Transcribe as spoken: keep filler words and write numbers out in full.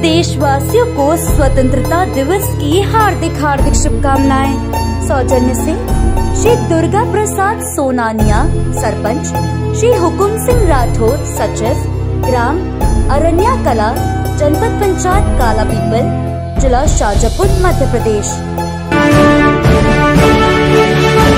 देशवासियों को स्वतंत्रता दिवस की हार्दिक हार्दिक शुभकामनाएं। सौजन्य से श्री दुर्गा प्रसाद सोनानिया सरपंच, श्री हुकुम सिंह राठौर सचिव, ग्राम अरण्या कला, जनपद पंचायत काला पीपल, जिला शाजापुर, मध्य प्रदेश।